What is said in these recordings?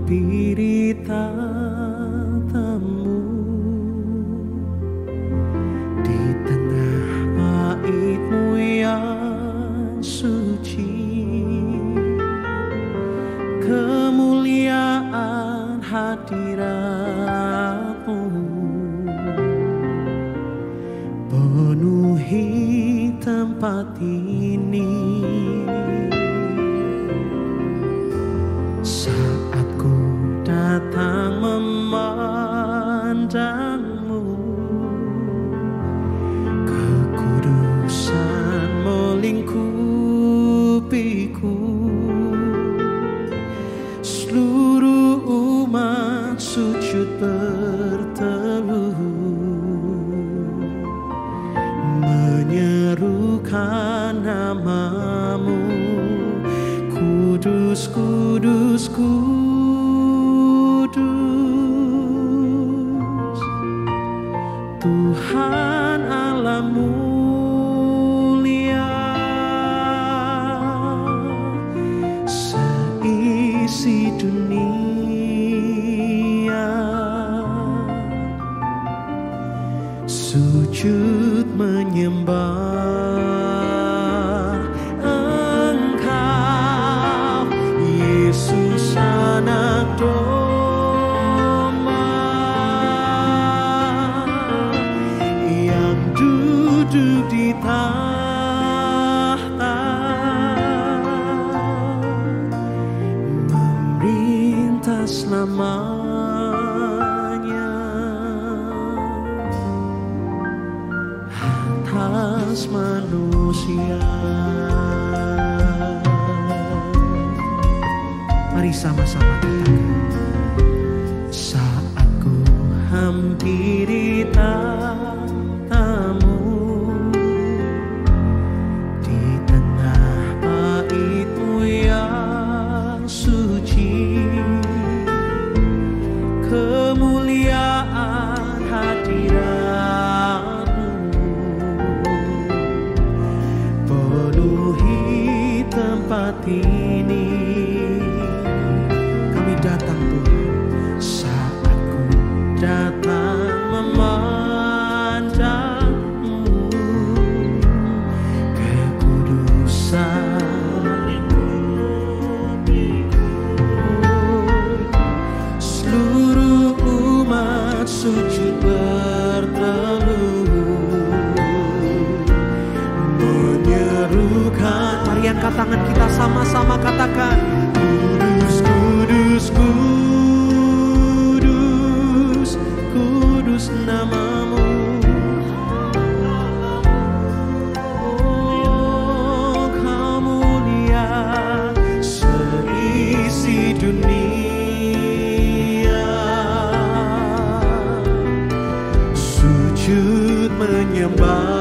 hampiri tatamu di tengah bait-Mu yang suci. Kemuliaan hadirat-Mu penuhi tempat ini. Saat ku datang memandang-Mu, kekudusan melingkupiku. Seluruh umat sujud berteluh, menyerukan nama-Mu. Kudus, kudus, kudus, Tuhan Allah mulia. Seisi dunia sujud menyembah Engkau, Yesus Anak Domba yang duduk di tahta, memerintah selamanya atas manusia. Mari sama-sama katakan, saat ku hampiri tatamu di tengah bait-Mu yang suci. Kemuliaan hadirat-Mu penuhi tempat ini. Kami datang Tuhan, saat ku datang memandang-Mu, kekudusan seluruh umat sujud berteluh, menyerukan. Mari angkat tangan kita sama-sama katakan, kudus, kudus, kudus, kudus nama-Mu. Oh, Kau mulia seisi dunia sujud menyembah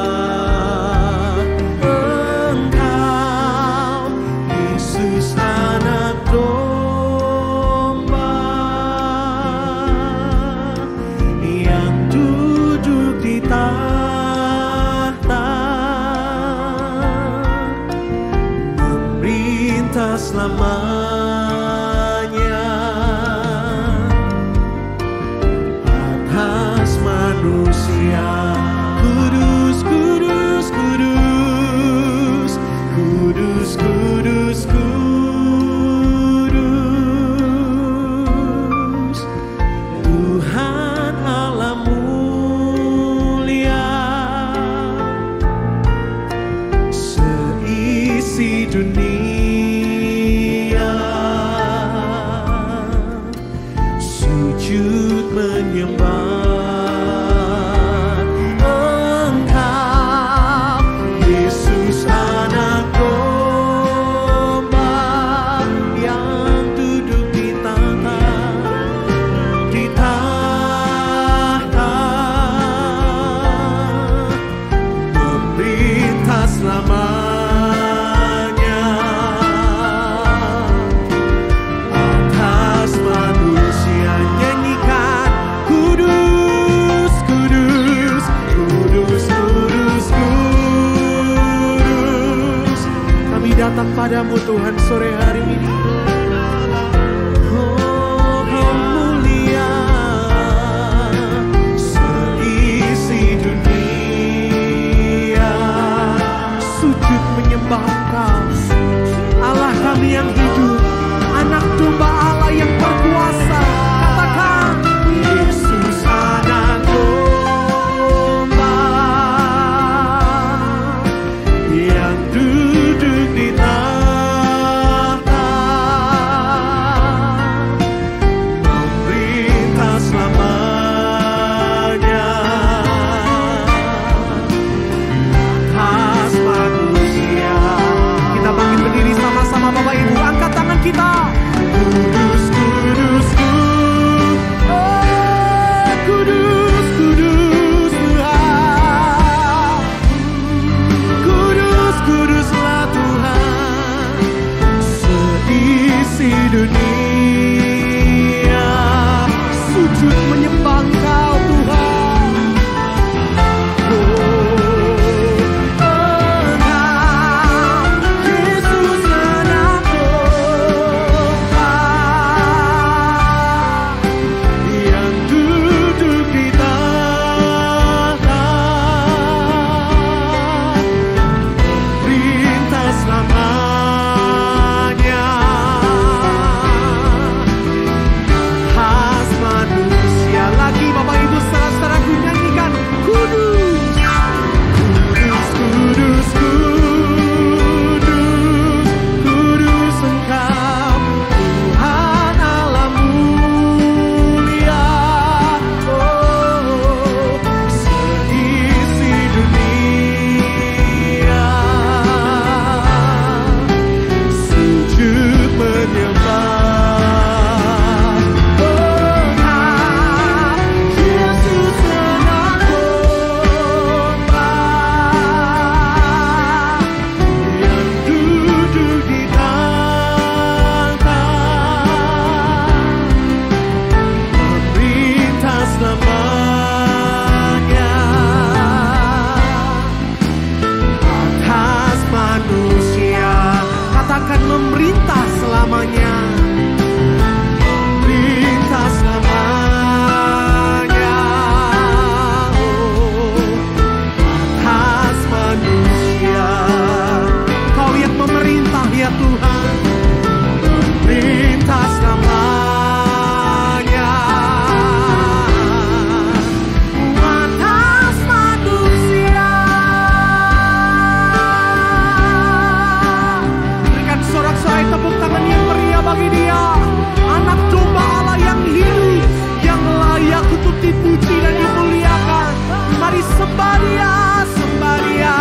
Engkau, Yesus Anak Domba yang duduk di tahta, memerintah selamanya atas manusia. Kudus, kudus, kudus, kudus, kudus, kudus, Tuhan Allah mulia. Seisi dunia sujud menyembah Engkau, Yesus Anak Domba yang duduk di tahta, memerintah selamanya atas manusia. Nyanyikan, kudus, kudus, kudus, kudus, kudus. Kami datang padamu Tuhan sore hari ini. Oh, menyembah Engkau, Allah kami yang hidup, anak domba Allah yang berkuasa. Katakan, Yesus anak domba yang duduk di tahta, memerintah selamanya atas manusia. Kita bangkit berdiri sama-sama Bapak Ibu, angkat tangan kita. Kudus, kudus, kudus, kudus Tuhan. Kudus, kuduslah Tuhan. Seisi dunia sujud menyembah Engkau Tuhan. Yesus anak domba yang duduk di tahta, perintah selamanya khas manusia. Lagi Bapak Ibu saudara-saudaraku nyanyikan, kudus, kudus, kudus, kudus, kudus Engkau Tuhan Allah mulia. Oh, seisi dunia sujud menyembah. Yesus anak domba yang duduk di tahta, memerintah selamanya atas manusia. Katakan, memerintah selamanya, memerintah selamanya, oh, atas manusia. Kau yang memerintah ya Tuhan, memerintah selamanya atas manusia. Berikan sorak-sorai tepuk tangan yang meriah bagi Dia, anak domba Allah yang hidup, yang layak untuk dipuji dan dimuliakan. Mari sembah Dia, sembah Dia.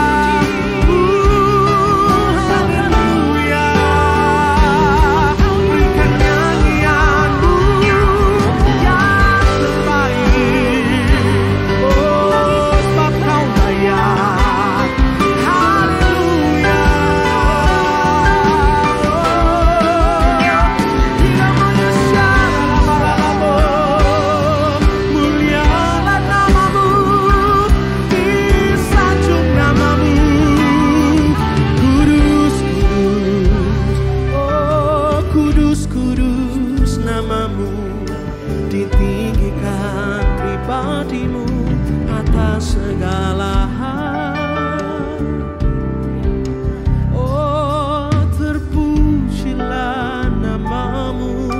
Haleluya. Berikan nyanyianmu yang terbaik. Oh, sebab Kau layak. Haleluya. Dia manusia lama-lama, mulialah namamu, disanjung namamu. Kudus, kudus, oh kudus, kudus namamu. Ditinggikan pribadimu atas segala hal. Oh, terpujilah namamu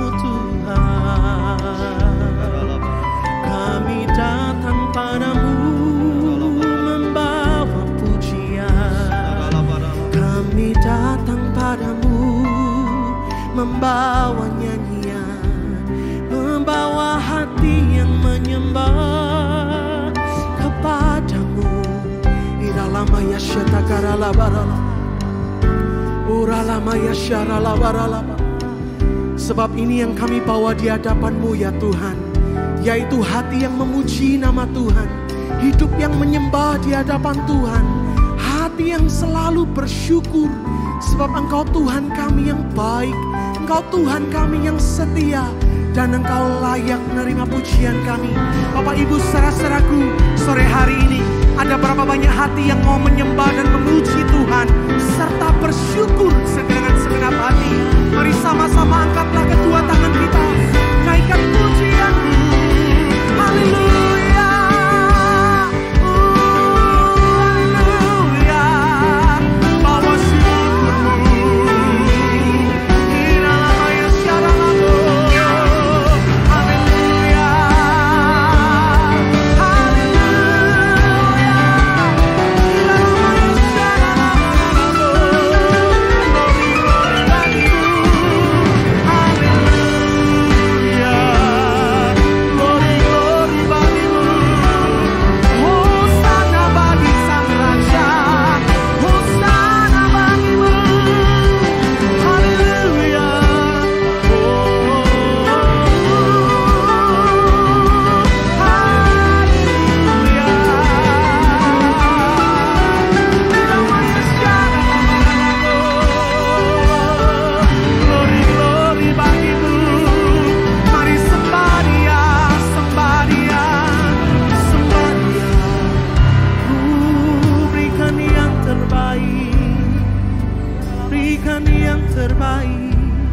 Tuhan. Kami datang padamu membawa pujian. Kami datang padamu membawa nyanyian, membawa hati yang menyembah kepadamu. Iralama yasyatakara barala, uralama yasyarala barala. Sebab ini yang kami bawa di hadapan-Mu ya Tuhan, yaitu hati yang memuji nama Tuhan, hidup yang menyembah di hadapan Tuhan, hati yang selalu bersyukur. Sebab Engkau Tuhan kami yang baik, Engkau Tuhan kami yang setia, dan Engkau layak menerima pujian kami. Bapak Ibu saudara-saudaraku, sore hari ini ada berapa banyak hati yang mau menyembah dan memuji Tuhan serta bersyukur dengan segenap hati. Mari sama-sama angkatlah kedua tangan kita, naikkan pujian-Mu. Haleluya. Haleluya. Bawa berikan yang terbaik,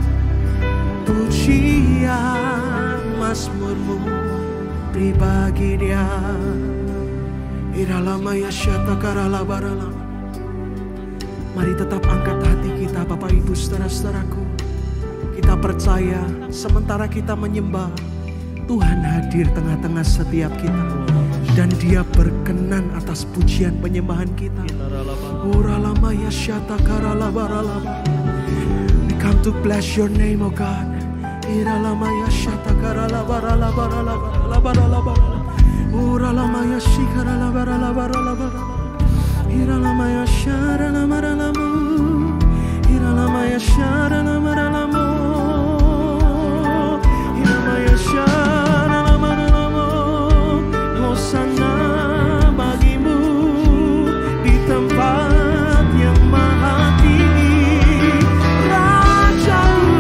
pujian mazmurmu bagi Dia. Iralamaya syatakarala barala. Mari tetap angkat hati kita Bapak Ibu saudara-saudaraku. Kita percaya sementara kita menyembah, Tuhan hadir tengah-tengah setiap kita. Dan Dia berkenan atas pujian penyembahan kita. Uralamaya syatakarala barala. We come to bless your name, oh God. Iralamaya syatakarala barala barala barala barala barala. Uralamaya shikarala barala barala barala. Iralamaya syarala maralamu. Iralamaya syarala maralamu. Iralamaya syarala maralamu. Hosana bagimu di tempat yang maha tinggi, Rajamu.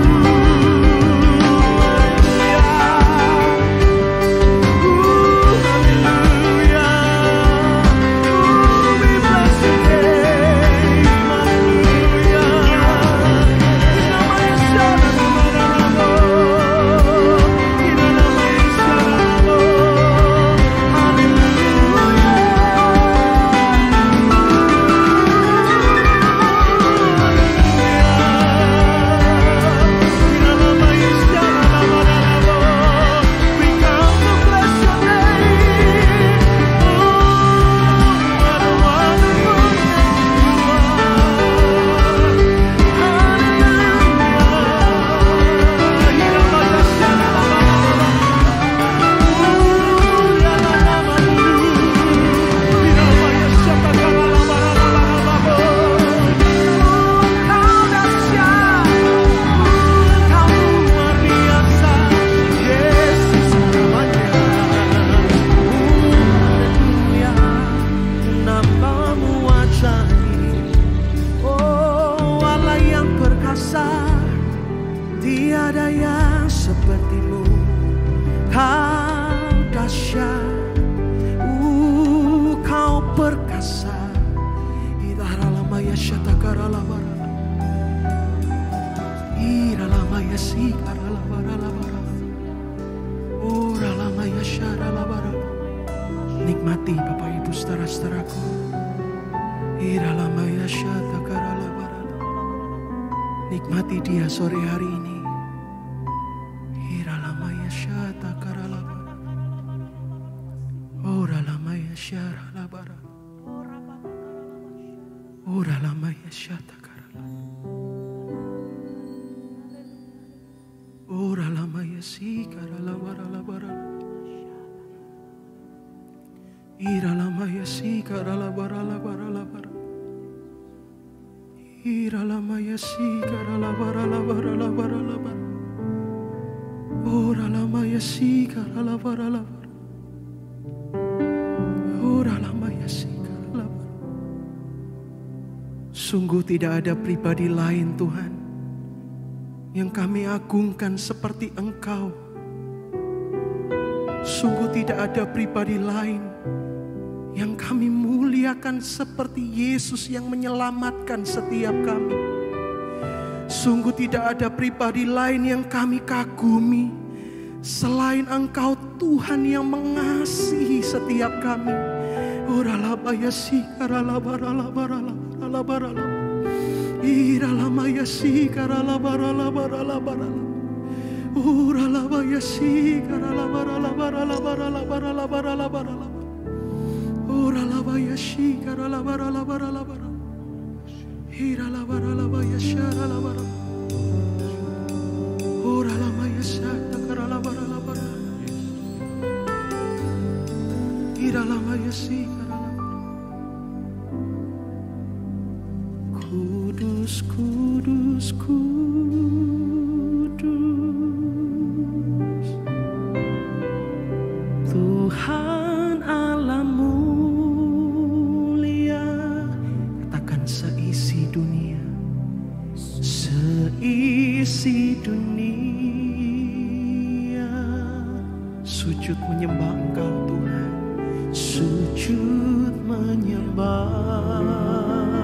Tiada yang sepertimu, kau dahsyat, kau perkasa. Iralamaya syatakarala barala, iralamaya sikarala barala barala, uralamaya syarala barala. Nikmati Bapak Ibu saudara-saudaraku. Iralamaya syatakarala barala. Nikmati Dia sore hari ini. Iralamaya syatakarala barala. Uralamaya syarala barala. Uralamaya syatakarala. Uralamaya sikarala barala barala. Iralamaya sikarala barala barala barala. Iralamaya sikarala barala barala barala barala. Uralamaya sikarala barala barala. Uralamaya sikarala barala. Sungguh tidak ada pribadi lain Tuhan yang kami agungkan seperti Engkau. Sungguh tidak ada pribadi lain yang kami muliakan seperti Yesus yang menyelamatkan setiap kami. Sungguh tidak ada pribadi lain yang kami kagumi selain Engkau Tuhan yang mengasihi setiap kami. Oralabaya sikarala barala barala barala barala. Iralamaya sikarala barala barala barala. Oralabaya sikarala barala barala barala barala barala barala. Oralabaya shikarala barala barala barala. Hirala baya sharala barala. Oralamaya shatakarala barala barala. Iralamaya shikarala. Kudus, kudus, kudus, Tuhan Allah mulia. Katakan seisi dunia, seisi dunia sujud menyembah Engkau Tuhan, sujud menyembah.